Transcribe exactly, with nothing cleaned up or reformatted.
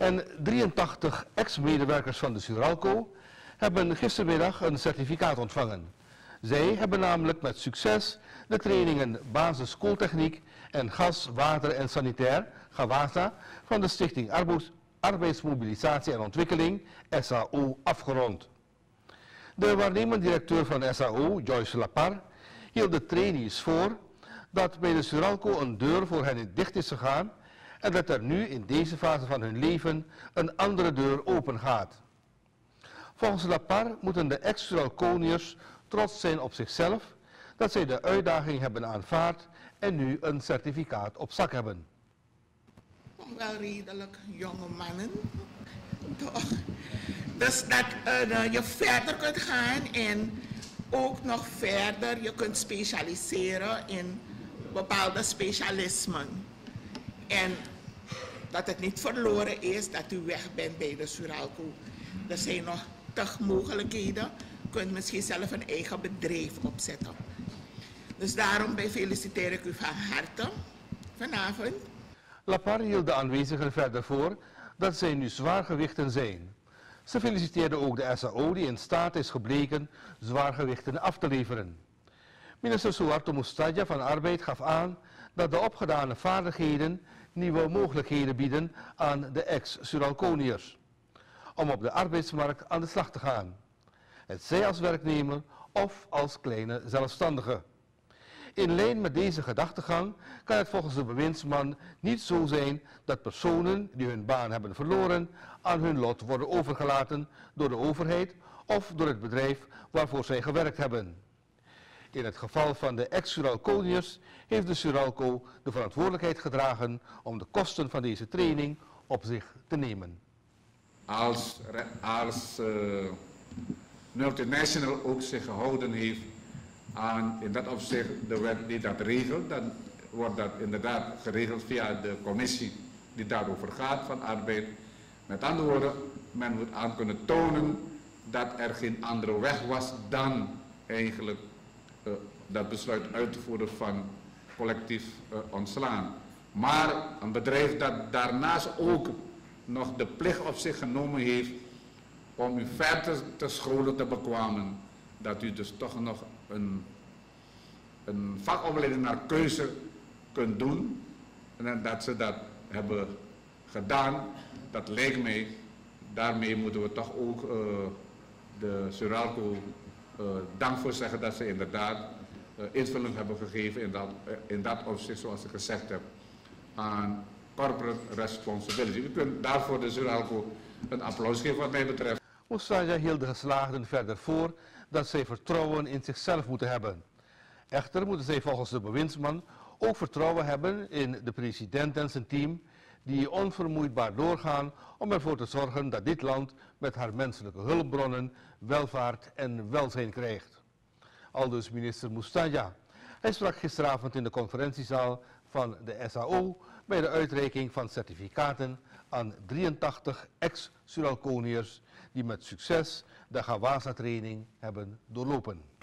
En drieëntachtig ex-medewerkers van de Suralco hebben gistermiddag een certificaat ontvangen. Zij hebben namelijk met succes de trainingen basis schooltechniek en gas, water en sanitair, GAWASA, van de Stichting Arbeidsmobilisatie en Ontwikkeling, S A O, afgerond. De waarnemend directeur van S A O, Joyce Lapar, hield de trainees voor dat bij de Suralco een deur voor hen dicht is gegaan en dat er nu in deze fase van hun leven een andere deur open gaat. Volgens Lapar moeten de ex-Suralconiërs trots zijn op zichzelf dat zij de uitdaging hebben aanvaard en nu een certificaat op zak hebben. Wel redelijk jonge mannen, toch? Dus dat uh, je verder kunt gaan en ook nog verder je kunt specialiseren in bepaalde specialismen. En dat het niet verloren is dat u weg bent bij de Suralco. Er zijn nog tig mogelijkheden. U kunt misschien zelf een eigen bedrijf opzetten. Dus daarom feliciteer ik u van harte vanavond. Lapar hield de aanwezigen verder voor dat zij nu zwaargewichten zijn. Ze feliciteerde ook de S A O die in staat is gebleken zwaargewichten af te leveren. Minister Suharto Moestaja van Arbeid gaf aan dat de opgedane vaardigheden nieuwe mogelijkheden bieden aan de ex-Suralconiërs om op de arbeidsmarkt aan de slag te gaan. Het zij als werknemer of als kleine zelfstandige. In lijn met deze gedachtegang kan het volgens de bewindsman niet zo zijn dat personen die hun baan hebben verloren aan hun lot worden overgelaten door de overheid of door het bedrijf waarvoor zij gewerkt hebben. In het geval van de ex-Suralconiërs heeft de Suralco de verantwoordelijkheid gedragen om de kosten van deze training op zich te nemen. Als, als uh, multinational ook zich gehouden heeft aan in dat opzicht de wet die dat regelt, dan wordt dat inderdaad geregeld via de commissie die daarover gaat van arbeid. Met andere woorden, men moet aan kunnen tonen dat er geen andere weg was dan eigenlijk uh, dat besluit uit te voeren van collectief uh, ontslaan. Maar een bedrijf dat daarnaast ook nog de plicht op zich genomen heeft om u verder te scholen te bekwamen, dat u dus toch nog een, een vakopleiding naar keuze kunt doen en dat ze dat hebben gedaan, dat lijkt mij, daarmee moeten we toch ook uh, de Suralco uh, dank voor zeggen dat ze inderdaad uh, invulling hebben gegeven in dat, uh, in dat opzicht, zoals ik gezegd heb, aan corporate responsibility. U kunt daarvoor de Suralco een applaus geven wat mij betreft. Moestaja hield de geslaagden verder voor dat zij vertrouwen in zichzelf moeten hebben. Echter moeten zij volgens de bewindsman ook vertrouwen hebben in de president en zijn team die onvermoeidbaar doorgaan om ervoor te zorgen dat dit land met haar menselijke hulpbronnen welvaart en welzijn krijgt. Aldus minister Moestaja. Hij sprak gisteravond in de conferentiezaal van de S A O bij de uitreiking van certificaten aan drieëntachtig ex-Suralconiërs die met succes de GAWASA-training hebben doorlopen.